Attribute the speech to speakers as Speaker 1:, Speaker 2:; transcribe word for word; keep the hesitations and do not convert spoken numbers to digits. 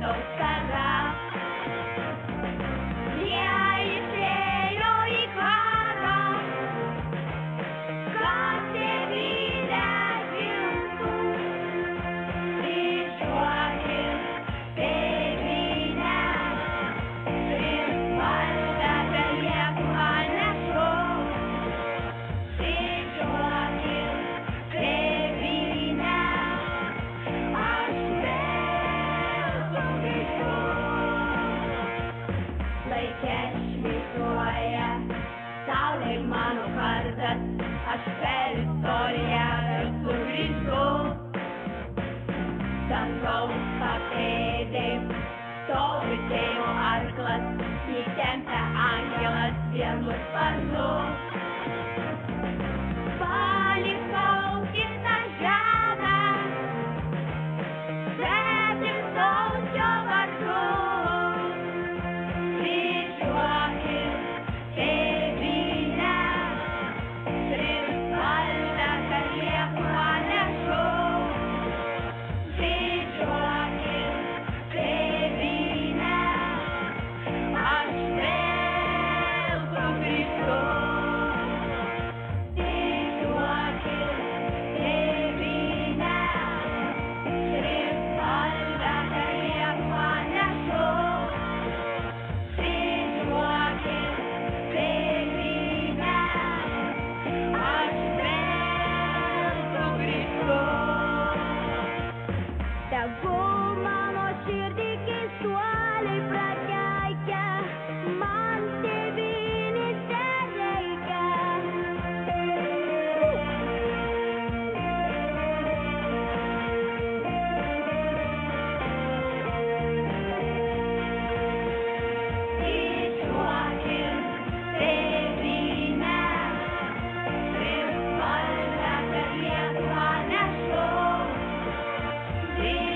Speaker 1: Aš per istoriją sugrįžau, dangaus papėdėj stovi tėvo arklas, įtempia angelas vienu sparnu. Palikau kitą žemę, svetim sausio vardu. Kryžiuokis tėvynę, trispalvę karietą nešu. Kryžiuokis tėvynę, aš vėl sugrįžtu. Kryžiuokis tėvynę, trispalvę karietą nešu. Kryžiuokis tėvynę, aš vėl sugrįžtu. Tegul mano širdį keistuoliai prakeikia, man tėvynės tereikia. Kryžiuokis tėvynę, trispalvę karietą nešu.